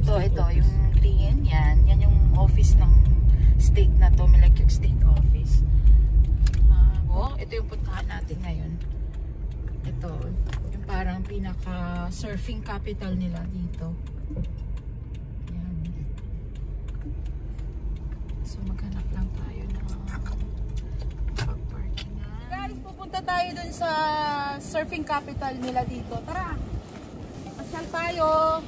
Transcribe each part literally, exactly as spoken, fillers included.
So ito, yung green, yan. Yan yung office ng state na to, Melekyok State Office. Uh, oh, ito yung puntahan natin ngayon. Ito, yung parang pinaka-surfing capital nila dito. Yan. So maghanap lang tayo ng pag-parking na. Guys, pupunta tayo dun sa surfing capital nila dito. Tara! Pasyal tayo!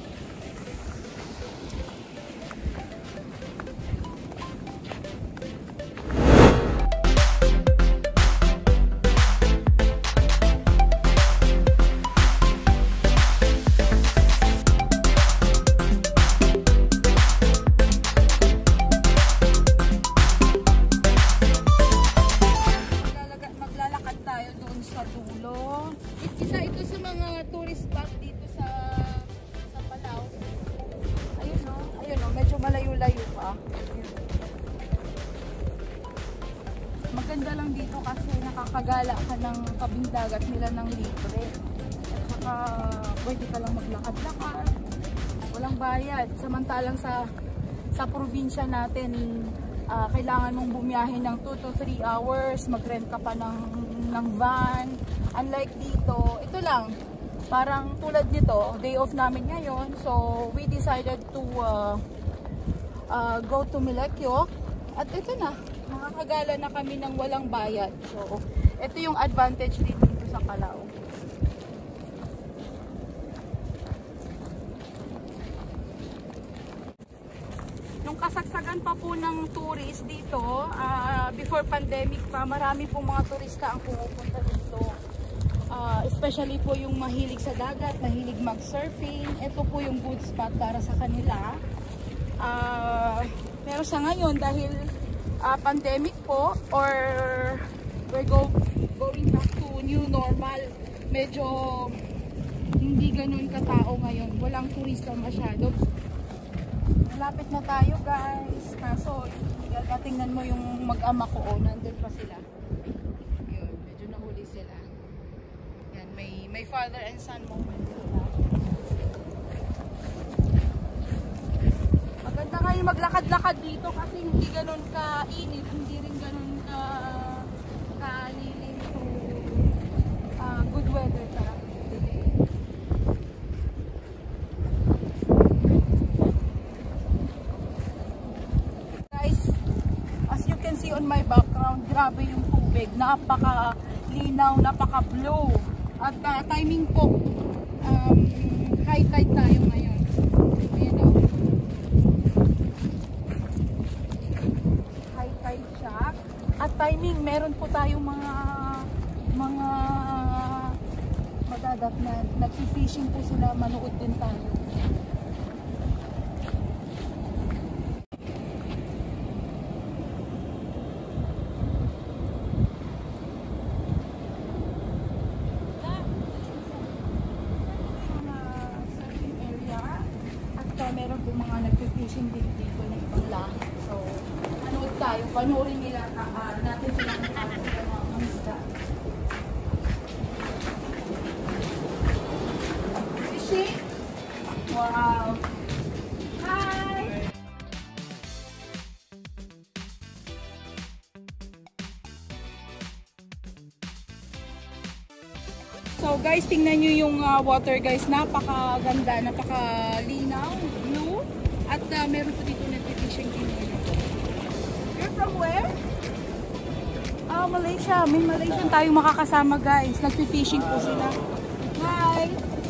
Maganda lang dito kasi nakakagala ka ng tabing dagat nila ng libre. At saka pwede ka lang maglakad-lakad. Walang bayad. Samantalang sa sa probinsya natin, uh, kailangan mong bumiyahe ng two to three hours. Mag-rent ka pa ng, ng van. Unlike dito, ito lang. Parang tulad nito, day off namin ngayon. So we decided to uh, uh, go to Melekyok. At ito na. Makakagala na kami ng walang bayad. So, ito yung advantage dito, dito sa Palau. Nung kasagsagan pa po ng tourist dito, uh, before pandemic pa, marami pong mga turista ang pumupunta dito. Uh, especially po yung mahilig sa dagat, mahilig mag-surfing. Ito po yung good spot para sa kanila. Uh, pero sa ngayon, dahil Uh, pandemic po or we're go, going back to new normal, medyo hindi ganun katao ngayon, walang turista masyado. Malapit na tayo guys, kaso tingnan mo yung mag-ama ko, oh, nandun pa sila. Yun, medyo nahuli sila. Yan, may, may father and son moment sila. Maganda kayo maglakad-lakad dito kasi hindi ganun ka-init, hindi rin ganun ka-lilim. So, uh, good weather talaga today. Guys, as you can see on my background, grabe yung tubig. Napaka-linaw, napaka-blue. At uh, timing po, um, high tide tayo ngayon. Ayan o. At timing, meron po tayong mga mga madadat na nag-fishing po sila, manood din tayo. Surfing area at uh, meron po mga nag-fishing din dito ng ibang lahi. So, manood tayo, panoorin nila uh, natin sila ng mga isda. Fishing? Wow! Hi! So guys, tingnan nyo yung uh, water guys, napakaganda, napakalinaw, blue, at uh, meron po dito nag-fishing din. From where? Ah, Malaysia. May Malaysian tayong makakasama guys. Nagpi-fishing po sila. Hi!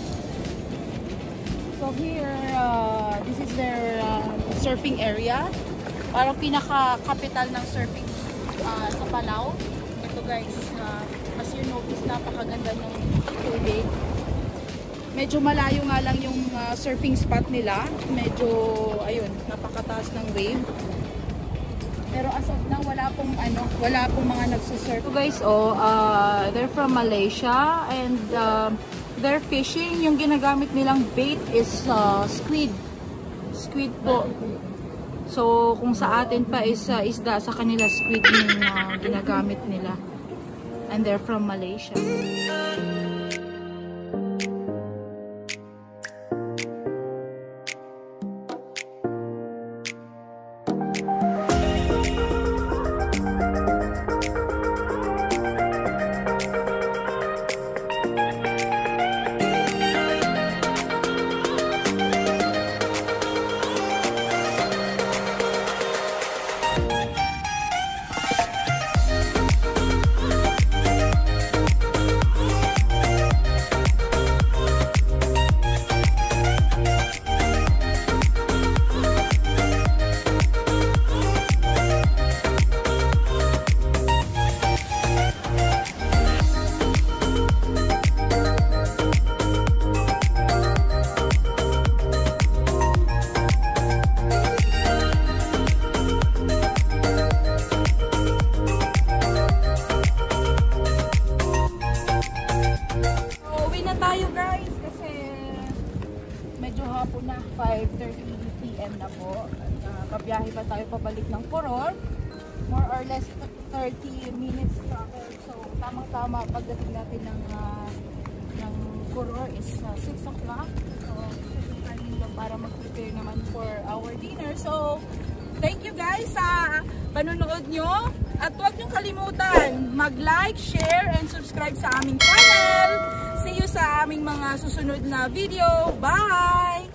So here, uh, this is their uh, surfing area. Parang pinaka-capital ng surfing uh, sa Palau. Ito guys, uh, as you notice, napakaganda ng tubig. Medyo malayo nga lang yung uh, surfing spot nila. Medyo, ayun, napakataas ng wave. Pero as of now, wala pong ano, wala pong mga nagsusurf. So guys, oh, uh, they're from Malaysia and uh, they're fishing. Yung ginagamit nilang bait is uh, squid. Squid po. So kung sa atin pa is uh, isda, sa kanila squid yung uh, ginagamit nila. And they're from Malaysia. na tayo guys kasi medyo hapon na, five thirty p m na po. At uh, kabiyahe pa tayo pabalik ng Poror. More or less thirty minutes travel. So tamang-tama pagdating natin ng uh, ng Poror is uh, six o'clock. So para mag-prepare naman for our dinner. So thank you guys sa panonood nyo. At huwag nyo kalimutan mag-like, share, and subscribe sa aming channel. See you sa aming mga susunod na video. Bye!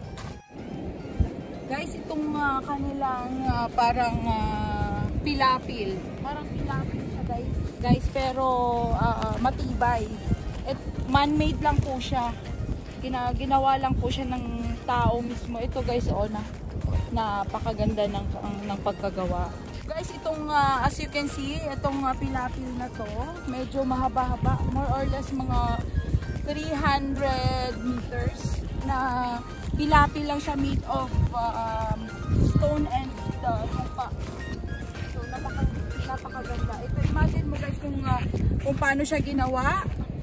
Guys, itong uh, kanilang uh, parang uh, pilapil. Parang pilapil siya guys. Guys, pero uh, matibay. At man-made lang po siya. Gina ginawa lang po siya ng tao mismo. Ito guys, oh, na napakaganda ng, ng pagkagawa. Guys, itong uh, as you can see, itong uh, pilapil na to, medyo mahaba-haba. More or less mga three hundred meters na pilapil lang siya made of uh, um, stone and uh, lupa. So, napaka, napakaganda. Ito, imagine mo guys kung, uh, kung paano siya ginawa.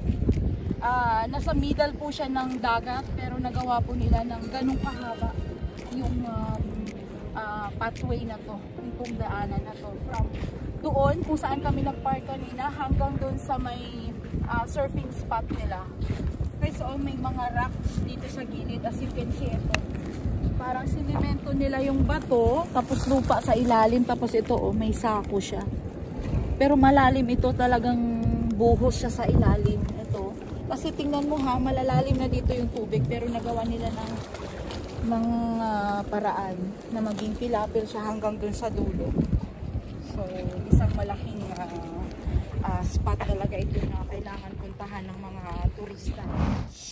Uh, nasa middle po siya ng dagat pero nagawa po nila ng ganong kahaba yung um, uh, pathway na to, yung daanan na to, from doon kung saan kami nagpark kanina hanggang doon sa may uh, surfing spot nila. Okay, so may mga rocks dito sa gilid, as you can see. Ito parang sinimento nila yung bato tapos lupa sa ilalim, tapos ito oh, may sako siya pero malalim ito, talagang buhos siya sa ilalim. Ito kasi tingnan mo ha, malalalim na dito yung tubig pero nagawa nila ng, ng uh, paraan na maging pilapil siya hanggang dun sa dulo. So isang malaking uh, uh, spot talaga ito na kailangan puntahan ng mga turista.